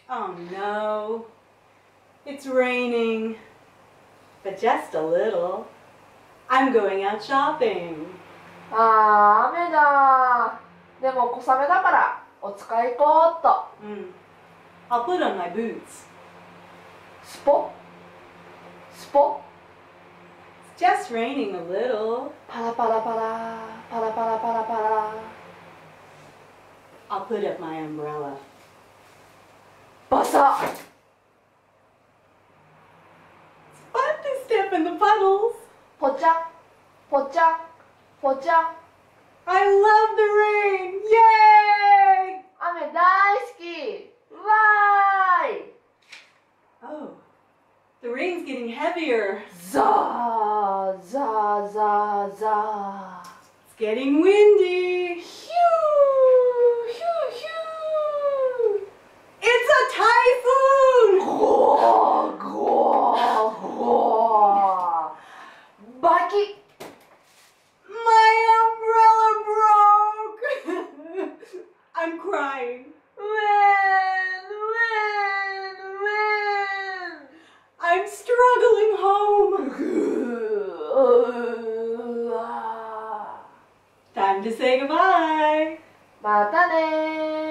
Oh no, it's raining, but just a little. I'm going out shopping. あー、雨だー。でも小雨だからお使い行こうっと。 I'll put on my boots. スポスポ It's just raining a little. パラパラパラパラパラパラパラ。 I'll put up my umbrella. バサッ。 It's fun to step in the puddles. ポチャポチャポチャ。 I love the rain. Yay! 雨大好き。わーい。 Oh, the rain's getting heavier. ザーザーザーザー。 It's getting windy. ヒューヒューヒュー。 It's a typhoon. ゴーゴーゴー。バキ。 My umbrella broke. I'm crying. I'm struggling home. Time to say goodbye. またねー。